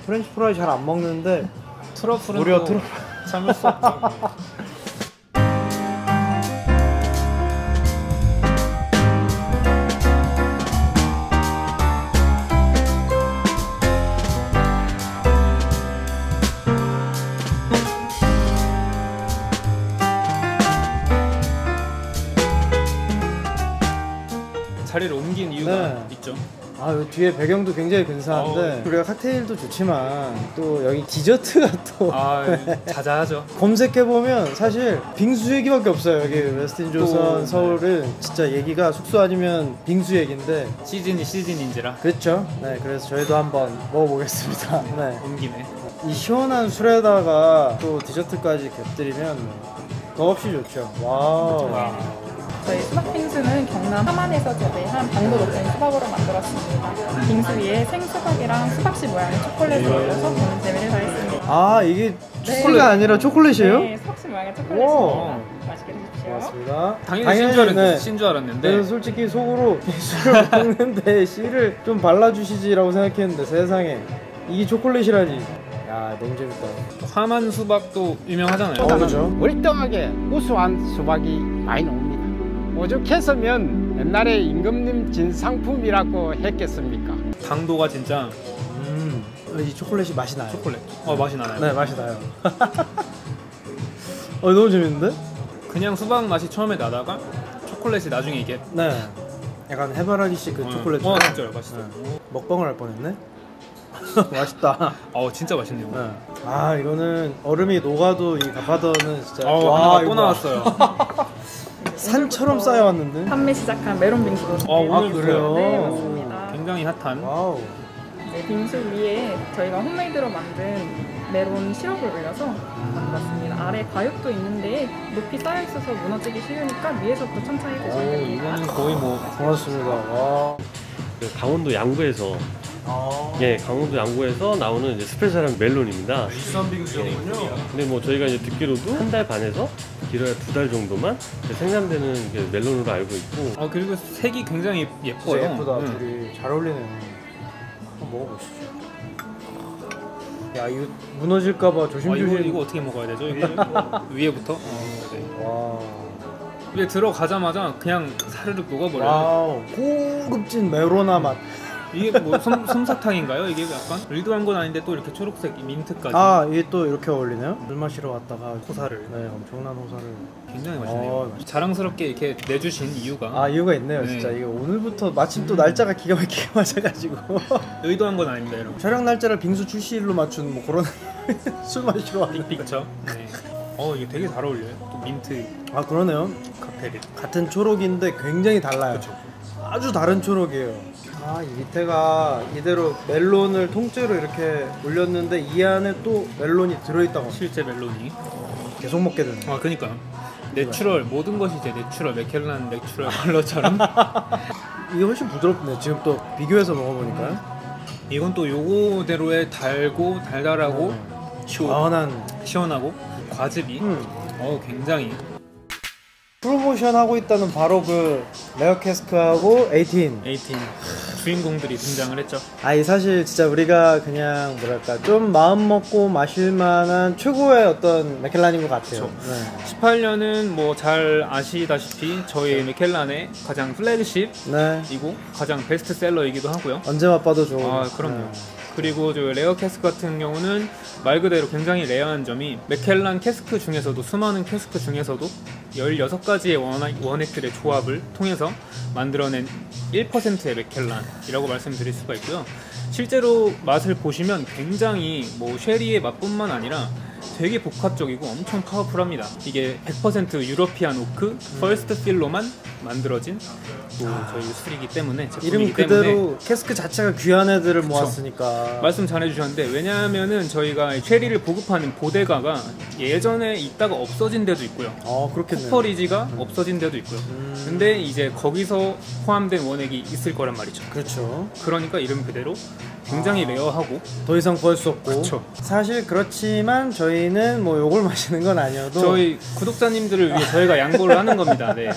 프렌치 프라이 잘 안 먹는데 트러플은 무려 또 트러플 참을 수 없죠. 자리를 옮긴 이유가 네. 있죠. 아, 여기 뒤에 배경도 굉장히 근사한데 우리가 칵테일도 좋지만 또 여기 디저트가 또 자자하죠. 검색해보면 사실 빙수 얘기밖에 없어요. 여기 웨스틴 조선 서울은 진짜 얘기가 숙소 아니면 빙수 얘기인데 시즌이 시즌인지라. 그렇죠. 네, 그래서 저희도 한번 먹어보겠습니다. 네. 온 김에 이 시원한 술에다가 또 디저트까지 곁들이면 더없이 좋죠. 와우. 저희 수박 빙수는 경남 함안에서 재배한 당도 높은 수박으로 만들었습니다. 빙수 위에 생수박이랑 수박씨 모양의 초콜릿을 올려서 재미를 더했습니다. 아, 이게 초콜릿이 아니라 초콜릿이에요? 네, 수박씨 모양의 초콜릿입니다. 맛있게 드십시오. 고맙습니다. 당연히 네. 신 줄 알았는데 그래서 솔직히 속으로 빙수를 먹는데 씨를 좀 발라주시지라고 생각했는데 세상에 이게 초콜릿이라니. 야, 너무 재밌다. 화만 수박도 유명하잖아요. 그렇죠. 월등하게 우수한 수박이 많이 나옵니다. 오죽했으면 옛날에 임금님 진상품이라고 했겠습니까? 당도가 진짜 이 초콜릿이 맛이 나요. 초콜릿. 맛이 나나요? 네, 맛이 나요. 너무 재밌는데? 그냥 수박 맛이 처음에 나다가 초콜릿이 나중에 이게 네. 약간 해바라기식 그 초콜릿. 진짜요, 맛있어요. 먹방을 할 뻔했네. 맛있다. 진짜 맛있네요. 네. 아, 이거는 얼음이 녹아도 이 가파도는 진짜 하나가 또 이거 나왔어요. 산처럼 쌓여왔는데. 판매 시작한 메론 빙수도 오늘 그래요? 네, 맞습니다. 굉장히 핫한. 와우. 네, 빙수 위에 저희가 홈메이드로 만든 메론 시럽을 올려서 만들었습니다. 아래 과육도 있는데 높이 쌓여있어서 무너지기 쉬우니까 위에서부터 천천히 드시면 됩니다. 이거는 거의 뭐 고맙습니다. 와. 강원도 양구에서 강원도 양구에서 나오는 이제 스페셜한 멜론입니다. 비싼 빙수군요. 근데 뭐 저희가 이제 듣기로도 한 달 반에서 길어야 2달 정도만 생산되는 멜론으로 알고 있고. 그리고 색이 굉장히 예뻐요. 진짜 예쁘다. 둘이 잘 어울리네요. 한번 먹어보시죠. 야, 이거 무너질까봐 조심조심. 이거 어떻게 먹어야 되죠? 이게 위에부터? 네. 와. 위에 들어가자마자 그냥 사르륵 녹아버려요. 와우. 고급진 메로나 맛. 이게 뭐 솜사탕인가요? 이게 약간 의도한 건 아닌데 또 이렇게 초록색 민트까지. 이게 또 이렇게 어울리네요? 물 마시러 왔다가 호사를. 네, 엄청난 호사를. 굉장히 맛있네요. 자랑스럽게 이렇게 내주신 이유가. 이유가 있네요. 진짜 이게 오늘부터 마침 또 날짜가 기가 막히게 맞아가지고. 의도한 건 아닙니다, 여러분. 촬영 날짜를 빙수 출시일로 맞춘 뭐 그런 술 마시러 왔는데. 빅픽처. 네. 이게 되게 잘 어울려요. 또 민트. 그러네요. 카페리. 같은 초록인데 굉장히 달라요. 그쵸. 아주 다른 초록이에요. 이 밑에가 이대로 멜론을 통째로 이렇게 올렸는데 이 안에 또 멜론이 들어있다고. 실제 멜론이. 계속 먹게 되네. 그니까요. 내추럴, 모든 것이 이제 내추럴, 맥켈란 내추럴 컬러처럼. 이게 훨씬 부드럽네. 지금 또 비교해서 먹어보니까요. 이건 또 요거대로의 달고 달달하고 시원하고 과즙이 굉장히. 프로모션 하고 있다는 바로 그 레어 캐스크하고 18 주인공들이 등장을 했죠. 사실 진짜 우리가 그냥 뭐랄까 좀 마음 먹고 마실 만한 최고의 어떤 맥켈란인 것 같아요. 네. 18년은 뭐 잘 아시다시피 저희 맥켈란의 가장 플래그십이고 가장 베스트셀러이기도 하고요. 언제 맛봐도 좋은. 그럼요. 네. 그리고 저 레어 캐스크 같은 경우는 말 그대로 굉장히 레어한 점이 맥켈란 캐스크 중에서도 수많은 캐스크 중에서도 16가지의 원액들의 조합을 통해서 만들어낸 1%의 맥켈란이라고 말씀드릴 수가 있고요. 실제로 맛을 보시면 굉장히 뭐 쉐리의 맛뿐만 아니라 되게 복합적이고 엄청 파워풀합니다. 이게 100% 유러피안 오크 퍼스트 필로만 만들어진 또 저희 술이기 때문에 이름 그대로 캐스크 자체가 귀한 애들을 모았으니까. 말씀 잘해주셨는데 왜냐하면은 저희가 쉐리를 보급하는 보데가가 예전에 있다가 없어진 데도 있고요. 그렇겠네요. 쿠퍼리지가 없어진 데도 있고요. 근데 이제 거기서 포함된 원액이 있을 거란 말이죠. 그렇죠. 그러니까 이름 그대로 굉장히 레어하고 더 이상 구할 수 없고. 그쵸. 사실 그렇지만 저희는 뭐 요걸 마시는 건 아니어도 저희 구독자님들을 위해 저희가 양보를 하는 겁니다. 네.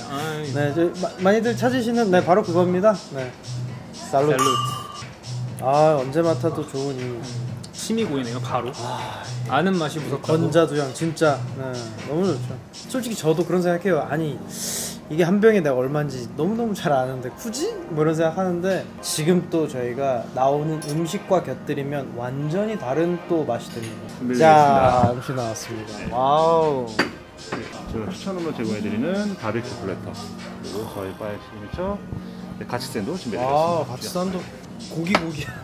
많이들 찾으시는 바로 그겁니다. 네. 살루트. 언제 맡아도 좋은 이 침이 고이네요. 바로 아는 맛이 무섭다고. 건자두향 진짜 너무 좋죠. 솔직히 저도 그런 생각해요. 아니 이게 한 병에 내가 얼마인지 너무너무 잘 아는데 굳이? 뭐 이런 생각하는데 지금 또 저희가 나오는 음식과 곁들이면 완전히 다른 또 맛이 됩니다. 자, 음식 나왔습니다. 와우. 제가 추천으로 제공해드리는 바비큐 플래터, 그리고 저희 바의 시그니처 가치샌도 준비해드렸습니다. 아, 가치산도 고기.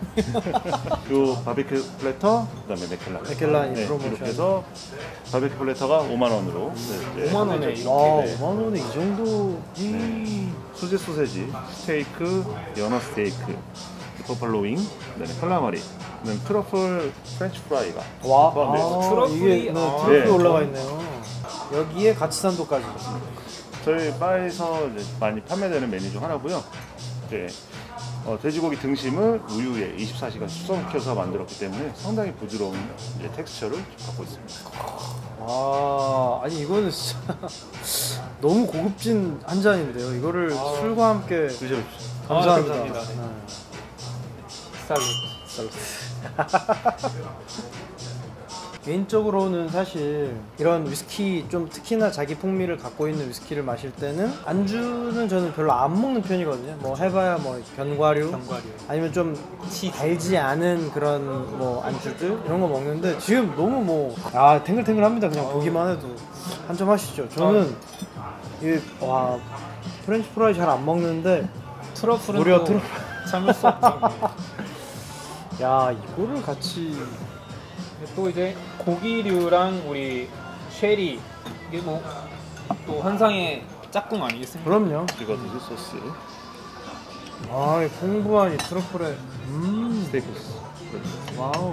요 바비큐 플래터, 그다음에 맥켈란. 맥켈란이 프로모션. 이렇게 해서 바비큐 플래터가 5만 원으로. 5만 원에 아, 이렇게. 5만 원에 이 정도. 수제 소세지, 스테이크, 연어 스테이크, 버팔로 윙, 그다음에 칼라마리, 그다음에 트러플 프렌치 프라이가 와, 포함되어 있어요. 트러플이- 이게 트러플이 네. 올라가 있네요. 여기에 가치산도까지. 저희 바에서 이제 많이 판매되는 메뉴 중 하나고요. 이제 돼지고기 등심을 우유에 24시간 숙성시켜서 만들었기 때문에 상당히 부드러운 이제 텍스처를 갖고 있습니다. 아, 아니 이거는 진짜 너무 고급진 한 잔인데요. 이거를 술과 함께 드셔보십시오. 감사합니다. 감사합니다. 네. 개인적으로는 사실 이런 위스키 좀 특히나 자기 풍미를 갖고 있는 위스키를 마실 때는 안주는 저는 별로 안 먹는 편이거든요. 뭐 해봐야 뭐 견과류, 아니면 좀 달지 않은 그런 뭐 안주들 이런 거 먹는데 지금 너무 뭐 탱글탱글합니다. 그냥 보기만 해도 한 잔 하시죠. 저는 와 프렌치 프라이 잘 안 먹는데 트러플은 무려 또 트러플. 참을 수 없죠. 야 이거를 같이 또 이제 고기류랑 우리 쉐리 이게 뭐 또 한상의 짝꿍 아니겠습니까? 그럼요. 그리고 드실 소스, 아, 이 풍부한 이 트러플에 스테이크 소스. 와우.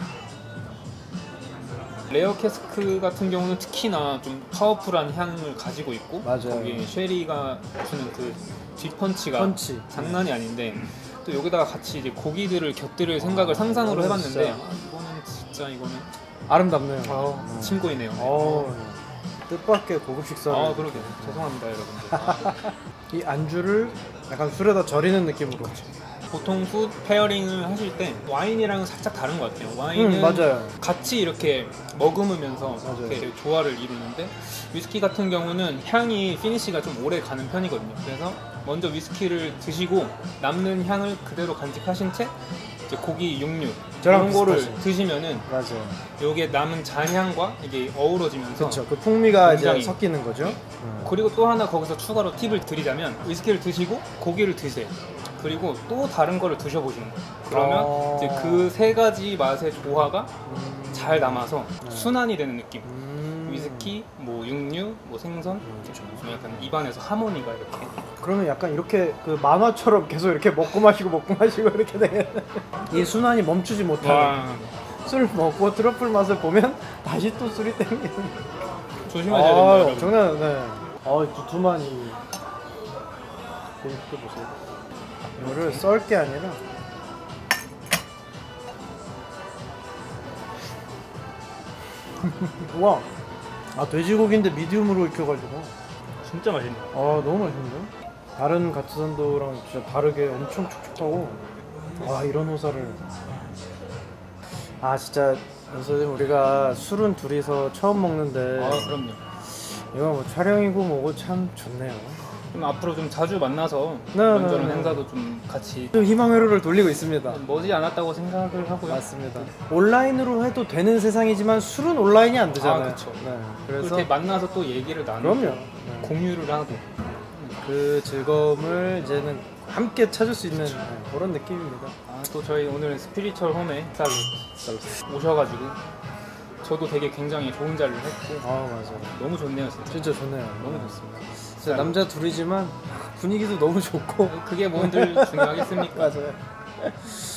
레어 캐스크 같은 경우는 특히나 좀 파워풀한 향을 가지고 있고 맞아요. 거기 쉐리가 주는 그 뒷펀치가 펀치. 장난이 아닌데 또 여기다가 같이 이제 고기들을 곁들일 생각을 상상으로 이거는 해봤는데 진짜. 이거는 진짜 이거는 아름답네요. 침 고이네요. 뜻밖의 고급 식사를. 그러게 죄송합니다 여러분들. 이 안주를 약간 술에다 절이는 느낌으로. 보통 푸드 페어링을 하실 때 와인이랑은 살짝 다른 것 같아요. 와인은 맞아요. 같이 이렇게 머금으면서 맞아요. 이렇게 조화를 이루는데 위스키 같은 경우는 향이 피니시가 좀 오래 가는 편이거든요. 그래서 먼저 위스키를 드시고 남는 향을 그대로 간직하신 채 이제 고기, 육류 저랑 이런 거를 비슷하죠. 드시면은 맞아요. 요게 남은 잔향과 이게 어우러지면서 그렇죠. 그 풍미가 이제 굉장히- 섞이는 거죠. 그리고 또 하나 거기서 추가로 팁을 드리자면 위스키를 드시고 고기를 드세요. 그리고 또 다른 거를 드셔보시는 거예요. 그러면 이제 그 세 가지 맛의 조화가 잘 남아서 순환이 되는 느낌. 위스키, 뭐 육류, 뭐 생선, 좀 약간 입안에서 하모니가 이렇게. 그러면 약간 이렇게 그 만화처럼 계속 이렇게 먹고 마시고 이렇게 되는 이 순환이 멈추지 못하는 술 먹고 트러플 맛을 보면 다시 또 술이 땡기는. 조심하셔야 됩니다. 여러분. 엄청난 두툼한 고기 보세요. 이거를 썰 게 아니라 와, 돼지고기인데 미디움으로 익혀가지고 진짜 맛있네. 너무 맛있는데? 다른 가츠산도랑 진짜 다르게 엄청 촉촉하고 이런 호사를 진짜 선생님 우리가 술은 둘이서 처음 먹는데 그럼요. 이거 뭐 촬영이고 뭐고 참 좋네요. 그럼 앞으로 좀 자주 만나서 네, 이런저런 네. 행사도 좀 같이 좀 희망회로를 돌리고 있습니다. 머지않았다고 생각을 하고요. 맞습니다. 온라인으로 해도 되는 세상이지만 술은 온라인이 안 되잖아요. 그쵸. 네, 그래서 그렇게 만나서 또 얘기를 나누고 그럼요. 네. 공유를 하고 그 즐거움을 이제는 함께 찾을 수 있는 그런 느낌입니다. 또 저희 오늘 스피리추얼 홈에 오셔가지고 저도 되게 굉장히 좋은 자리를 했고 맞아요. 너무 좋네요 진짜. 진짜 좋네요. 너무 좋습니다. 진짜 남자 둘이지만 분위기도 너무 좋고 그게 뭔들 중요하겠습니까? 맞아요.